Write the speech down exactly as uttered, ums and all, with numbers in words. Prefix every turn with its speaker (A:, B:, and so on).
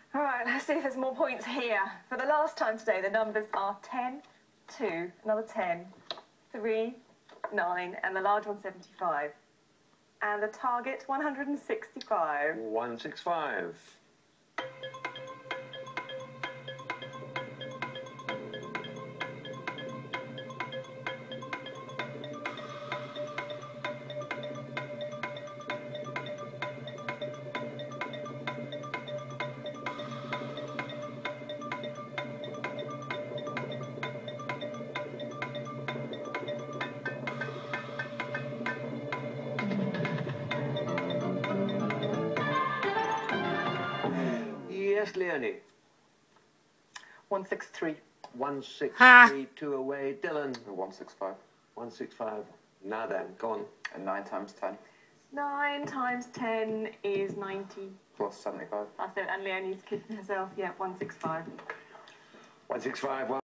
A: All right, let's see if there's more points here. For the last time today, the numbers are ten, two, another ten, three, nine, and the large one, seventy-five. And the target, one hundred sixty-five.
B: one sixty-five. Yes, Leonie.
A: one sixty-three.
B: one six
C: Ha!
B: three, two away. Dylan.
D: one sixty-five.
B: one sixty-five. Now then, go on.
D: And nine times ten.
A: nine times ten is ninety.
D: Plus seventy-five.
A: That's it, and Leonie's kicking herself. Yeah, one sixty-five.
B: one sixty-five.